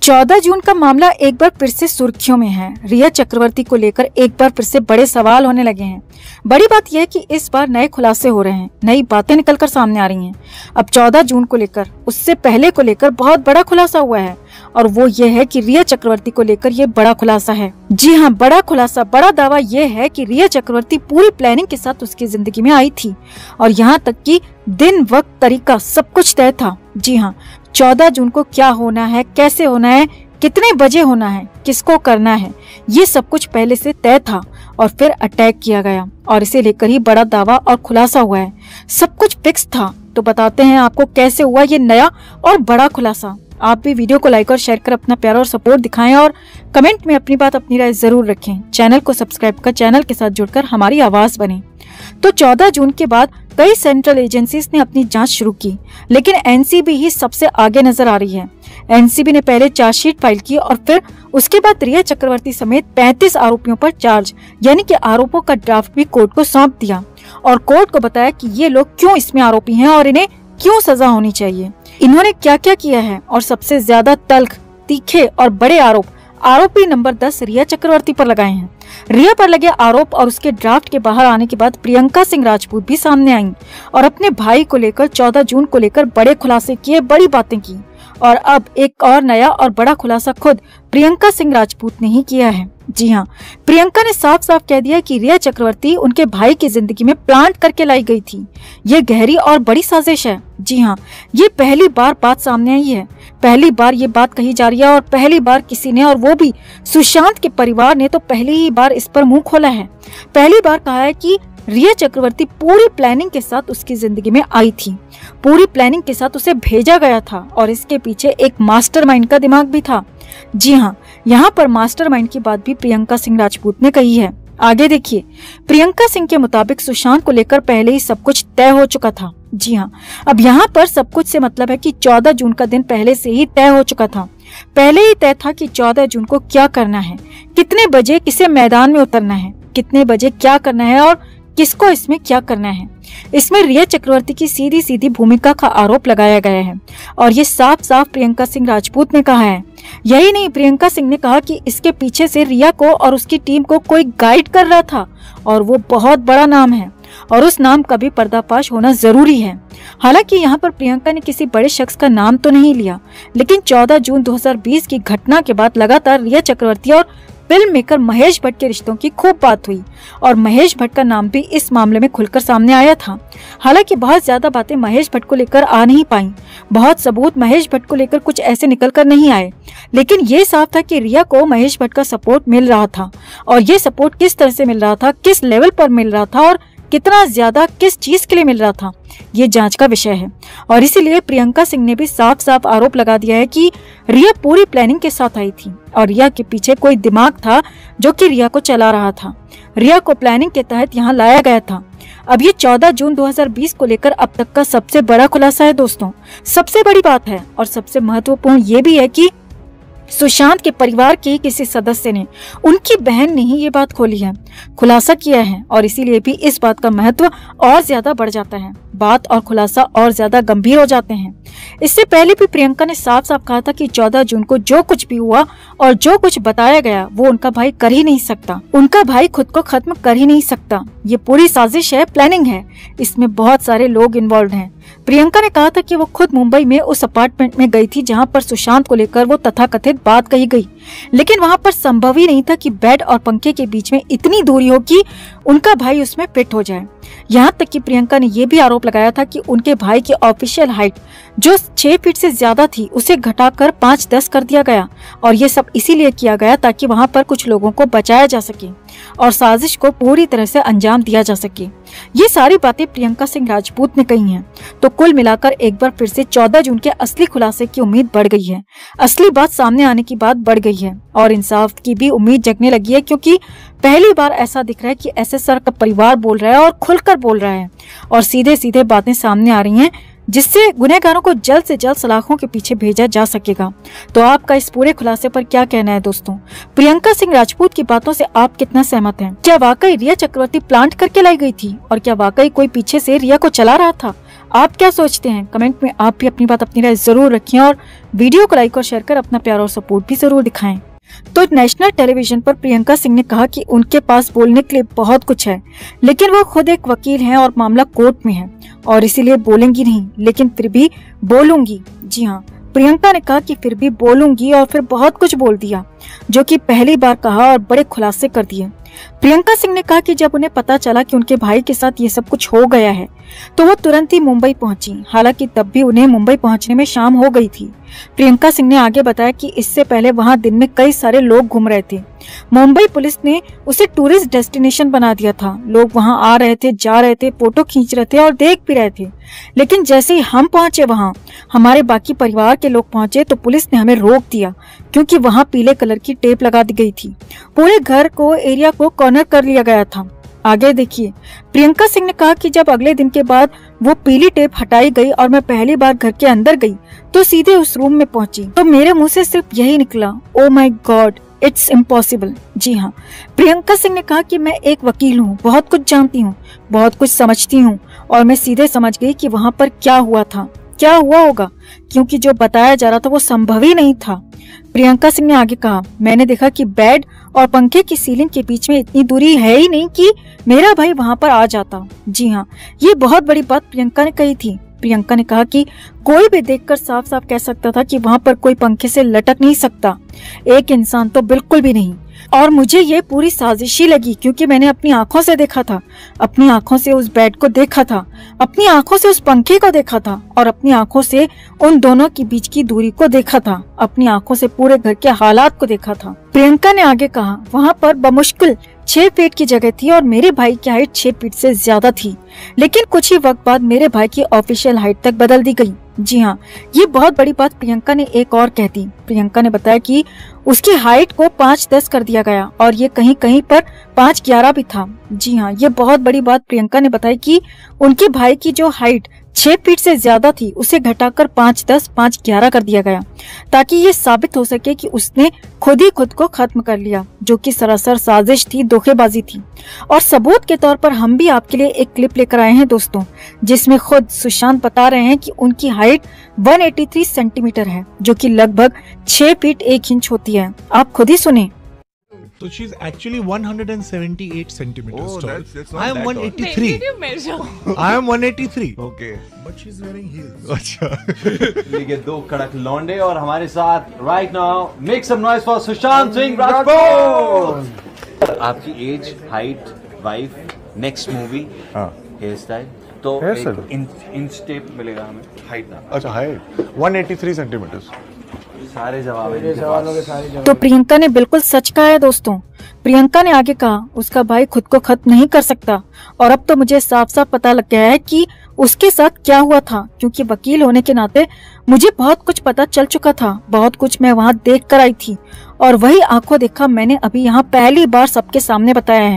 14 जून का मामला एक बार फिर से सुर्खियों में है। रिया चक्रवर्ती को लेकर एक बार फिर से बड़े सवाल होने लगे हैं। बड़ी बात यह है कि इस बार नए खुलासे हो रहे हैं, नई बातें निकलकर सामने आ रही हैं। अब 14 जून को लेकर, उससे पहले को लेकर बहुत बड़ा खुलासा हुआ है और वो ये है कि रिया चक्रवर्ती को लेकर ये बड़ा खुलासा है। जी हाँ, बड़ा खुलासा, बड़ा दावा ये है कि रिया चक्रवर्ती पूरी प्लानिंग के साथ उसकी जिंदगी में आई थी और यहाँ तक कि दिन, वक्त, तरीका सब कुछ तय था। जी हाँ, 14 जून को क्या होना है, कैसे होना है, कितने बजे होना है, किसको करना है, ये सब कुछ पहले से तय था और फिर अटैक किया गया और इसे लेकर ही बड़ा दावा और खुलासा हुआ है। सब कुछ फिक्स था। तो बताते हैं आपको कैसे हुआ ये नया और बड़ा खुलासा। आप भी वीडियो को लाइक और शेयर कर अपना प्यार और सपोर्ट दिखाएं और कमेंट में अपनी बात, अपनी राय जरूर रखें। चैनल को सब्सक्राइब कर चैनल के साथ जुड़कर हमारी आवाज बने। तो 14 जून के बाद कई सेंट्रल एजेंसीज ने अपनी जांच शुरू की, लेकिन एनसीबी ही सबसे आगे नजर आ रही है। एनसीबी ने पहले चार्जशीट फाइल की और फिर उसके बाद रिया चक्रवर्ती समेत 35 आरोपियों पर चार्ज यानी कि आरोपों का ड्राफ्ट भी कोर्ट को सौंप दिया और कोर्ट को बताया कि ये लोग क्यों इसमें आरोपी हैं और इन्हें क्यों सजा होनी चाहिए, इन्होंने क्या क्या किया है और सबसे ज्यादा तल्ख, तीखे और बड़े आरोपी नंबर 10 रिया चक्रवर्ती पर लगाए हैं। रिया पर लगे आरोप और उसके ड्राफ्ट के बाहर आने के बाद प्रियंका सिंह राजपूत भी सामने आई और अपने भाई को लेकर 14 जून को लेकर बड़े खुलासे किए, बड़ी बातें की। और अब एक और नया और बड़ा खुलासा खुद प्रियंका सिंह राजपूत ने ही किया है। जी हाँ, प्रियंका ने साफ साफ कह दिया कि रिया चक्रवर्ती उनके भाई की जिंदगी में प्लांट करके लाई गई थी। ये गहरी और बड़ी साजिश है। जी हाँ, ये पहली बार बात सामने आई है, पहली बार ये बात कही जा रही है और पहली बार किसी ने, और वो भी सुशांत के परिवार ने, तो पहली ही बार इस पर मुंह खोला है। पहली बार कहा है कि रिया चक्रवर्ती पूरी प्लानिंग के साथ उसकी जिंदगी में आई थी, पूरी प्लानिंग के साथ उसे भेजा गया था और इसके पीछे एक मास्टरमाइंड का दिमाग भी था। जी हाँ, यहाँ पर मास्टरमाइंड की बात भी प्रियंका सिंह राजपूत ने कही है। आगे देखिए, प्रियंका सिंह के मुताबिक सुशांत को लेकर पहले ही सब कुछ तय हो चुका था। जी हाँ, अब यहाँ पर सब कुछ से मतलब है कि 14 जून का दिन पहले से ही तय हो चुका था। पहले ही तय था कि 14 जून को क्या करना है, कितने बजे किसे मैदान में उतरना है, कितने बजे क्या करना है और किसको इसमें क्या करना है। इसमें रिया चक्रवर्ती की सीधी सीधी भूमिका का आरोप लगाया गया है और ये साफ साफ प्रियंका सिंह राजपूत ने कहा है। यही नहीं, प्रियंका सिंह ने कहा कि इसके पीछे से रिया को और उसकी टीम को कोई गाइड कर रहा था और वो बहुत बड़ा नाम है और उस नाम का भी पर्दाफाश होना जरूरी है। हालांकि यहाँ पर प्रियंका ने किसी बड़े शख्स का नाम तो नहीं लिया, लेकिन 14 जून 2020 की घटना के बाद लगातार रिया चक्रवर्ती और फिल्म मेकर महेश भट्ट के रिश्तों की खूब बात हुई और महेश भट्ट का नाम भी इस मामले में खुलकर सामने आया था। हालांकि बहुत ज्यादा बातें महेश भट्ट को लेकर आ नहीं पाई, बहुत सबूत महेश भट्ट को लेकर कुछ ऐसे निकल कर नहीं आए, लेकिन ये साफ था कि रिया को महेश भट्ट का सपोर्ट मिल रहा था और ये सपोर्ट किस तरह से मिल रहा था, किस लेवल पर मिल रहा था और कितना ज्यादा किस चीज के लिए मिल रहा था, ये जांच का विषय है। और इसीलिए प्रियंका सिंह ने भी साफ साफ आरोप लगा दिया है कि रिया पूरी प्लानिंग के साथ आई थी और रिया के पीछे कोई दिमाग था जो कि रिया को चला रहा था। रिया को प्लानिंग के तहत यहाँ लाया गया था। अब ये 14 जून 2020 को लेकर अब तक का सबसे बड़ा खुलासा है दोस्तों। सबसे बड़ी बात है और सबसे महत्वपूर्ण ये भी है कि सुशांत के परिवार के किसी सदस्य ने, उनकी बहन ने ही ये बात खोली है, खुलासा किया है और इसीलिए भी इस बात का महत्व और ज्यादा बढ़ जाता है, बात और खुलासा और ज्यादा गंभीर हो जाते हैं। इससे पहले भी प्रियंका ने साफ साफ कहा था कि 14 जून को जो कुछ भी हुआ और जो कुछ बताया गया वो उनका भाई कर ही नहीं सकता, उनका भाई खुद को खत्म कर ही नहीं सकता। ये पूरी साजिश है, प्लानिंग है, इसमें बहुत सारे लोग इन्वॉल्व हैं। प्रियंका ने कहा था कि वो खुद मुंबई में उस अपार्टमेंट में गई थी जहां पर सुशांत को लेकर वो तथाकथित बात कही गई, लेकिन वहां पर संभव ही नहीं था कि बेड और पंखे के बीच में इतनी दूरी हो कि उनका भाई उसमें फिट हो जाए। यहाँ तक कि प्रियंका ने यह भी आरोप लगाया था कि उनके भाई की ऑफिशियल हाइट जो 6 फीट से ज्यादा थी उसे घटाकर 5-10 कर दिया गया और ये सब इसीलिए किया गया ताकि वहां पर कुछ लोगों को बचाया जा सके और साजिश को पूरी तरह से अंजाम दिया जा सके। ये सारी बातें प्रियंका सिंह राजपूत ने कही हैं। तो कुल मिलाकर एक बार फिर से 14 जून के असली खुलासे की उम्मीद बढ़ गई है, असली बात सामने आने की बात बढ़ गई है और इंसाफ की भी उम्मीद जगने लगी है, क्योंकि पहली बार ऐसा दिख रहा है कि एसएसआर का परिवार बोल रहा है और खुलकर बोल रहा है और सीधे सीधे बातें सामने आ रही हैं, जिससे गुनहगारों को जल्द से जल्द सलाखों के पीछे भेजा जा सकेगा। तो आपका इस पूरे खुलासे पर क्या कहना है दोस्तों? प्रियंका सिंह राजपूत की बातों से आप कितना सहमत हैं? क्या वाकई रिया चक्रवर्ती प्लांट करके लाई गई थी और क्या वाकई कोई पीछे से रिया को चला रहा था? आप क्या सोचते हैं? कमेंट में आप भी अपनी बात, अपनी राय जरूर रखें और वीडियो को लाइक और शेयर कर अपना प्यार और सपोर्ट भी जरूर दिखाएं। तो नेशनल टेलीविजन पर प्रियंका सिंह ने कहा कि उनके पास बोलने के लिए बहुत कुछ है, लेकिन वो खुद एक वकील हैं और मामला कोर्ट में है और इसीलिए बोलेंगी नहीं, लेकिन फिर भी बोलूंगी। जी हाँ, प्रियंका ने कहा कि फिर भी बोलूंगी और फिर बहुत कुछ बोल दिया, जो कि पहली बार कहा और बड़े खुलासे कर दिए। प्रियंका सिंह ने कहा कि जब उन्हें पता चला कि उनके भाई के साथ ये सब कुछ हो गया है तो वो तुरंत ही मुंबई पहुंची। हालांकि तब भी उन्हें मुंबई पहुंचने में शाम हो गई थी। प्रियंका सिंह ने आगे बताया कि इससे पहले वहां दिन में कई सारे लोग घूम रहे थे। मुंबई पुलिस ने उसे टूरिस्ट डेस्टिनेशन बना दिया था। लोग वहां आ रहे थे, जा रहे थे, फोटो खींच रहे थे और देख भी रहे थे। लेकिन जैसे ही हम पहुंचे वहां, हमारे बाकी परिवार के लोग पहुंचे तो पुलिस ने हमें रोक दिया, क्योंकि वहां पीले कलर की टेप लगा दी गई थी। पूरे घर को, एरिया को कॉर्नर कर लिया गया था। आगे देखिए, प्रियंका सिंह ने कहा कि जब अगले दिन के बाद वो पीली टेप हटाई गई और मैं पहली बार घर के अंदर गई तो सीधे उस रूम में पहुंची तो मेरे मुंह से सिर्फ यही निकला, oh my god, it's impossible. जी हाँ, प्रियंका सिंह ने कहा कि मैं एक वकील हूँ, बहुत कुछ जानती हूँ, बहुत कुछ समझती हूँ और मैं सीधे समझ गई कि वहाँ पर क्या हुआ था, क्या हुआ होगा, क्योंकि जो बताया जा रहा था वो संभव ही नहीं था। प्रियंका सिंह ने आगे कहा, मैंने देखा कि बेड और पंखे की सीलिंग के बीच में इतनी दूरी है ही नहीं कि मेरा भाई वहां पर आ जाता। जी हाँ, ये बहुत बड़ी बात प्रियंका ने कही थी। प्रियंका ने कहा कि कोई भी देखकर साफ साफ कह सकता था कि वहां पर कोई पंखे से लटक नहीं सकता, एक इंसान तो बिल्कुल भी नहीं। और मुझे ये पूरी साजिशी लगी, क्योंकि मैंने अपनी आंखों से देखा था, अपनी आंखों से उस बेड को देखा था, अपनी आंखों से उस पंखे को देखा था और अपनी आंखों से उन दोनों के बीच की दूरी को देखा था, अपनी आंखों से पूरे घर के हालात को देखा था। प्रियंका ने आगे कहा, वहाँ पर बमुश्किल 6 फीट की जगह थी और मेरे भाई की हाइट 6 फीट से ज्यादा थी, लेकिन कुछ ही वक्त बाद मेरे भाई की ऑफिशियल हाइट तक बदल दी गई। जी हाँ, ये बहुत बड़ी बात प्रियंका ने एक और कह दी। प्रियंका ने बताया कि उसकी हाइट को 5'10" कर दिया गया और ये कहीं कहीं पर 5'11" भी था। जी हाँ, ये बहुत बड़ी बात प्रियंका ने बताई कि उनके भाई की जो हाइट 6 फीट से ज्यादा थी उसे घटाकर 5'10", 5'11" कर दिया गया, ताकि ये साबित हो सके कि उसने खुद ही खुद को खत्म कर लिया, जो कि सरासर साजिश थी, धोखेबाजी थी। और सबूत के तौर पर हम भी आपके लिए एक क्लिप लेकर आए हैं दोस्तों, जिसमें खुद सुशांत बता रहे हैं कि उनकी हाइट 183 सेंटीमीटर है, जो कि लगभग 6 फीट 1 इंच होती है। आप खुद ही सुने। So she's actually 178 centimeters Oh, tall. that's not I am that tall. 183. Did you measure? I am 183. Okay. But she's wearing heels. अच्छा. ये 2 कड़क लौंडे और हमारे साथ right now make some noise for Sushant Singh Rajput. आपकी age, height, wife, next movie, hair style, तो inch tape मिलेगा हमें। हाइट ना, अच्छा हाइट 183 सेंटीमीटर्स। सारे जवाब हैं। तो प्रियंका ने बिल्कुल सच कहा है दोस्तों। प्रियंका ने आगे कहा, उसका भाई खुद को खत्म नहीं कर सकता और अब तो मुझे साफ साफ पता लग गया है कि उसके साथ क्या हुआ था, क्योंकि वकील होने के नाते मुझे बहुत कुछ पता चल चुका था, बहुत कुछ मैं वहाँ देख कर आई थी और वही आंखों देखा मैंने अभी यहाँ पहली बार सबके सामने बताया है।